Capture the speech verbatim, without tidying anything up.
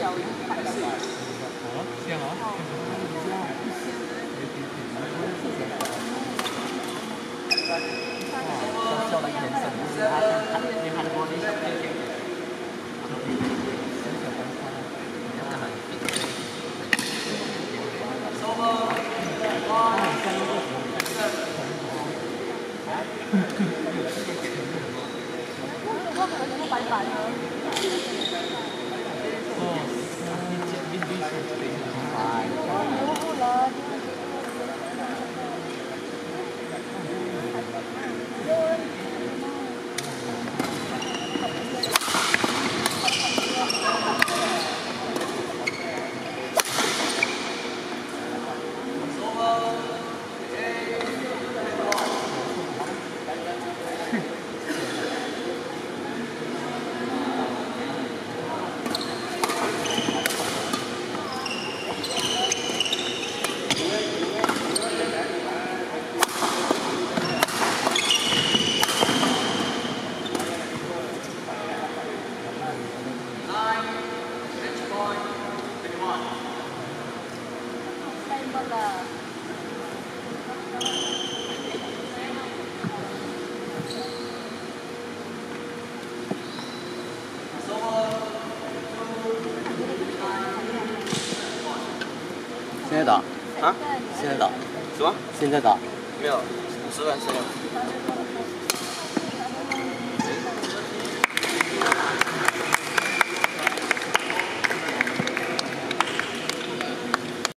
有一款的。 哦，这样啊。哇，笑的眼神就是他看你韩国的小姐姐，小小白花，你要干嘛？收工。他很像那个什么。 我可能是白白的。 哦，你这你你是非常白。 我不了。 现在打啊？ 现在打什么？ 现在打没有，五十分钟。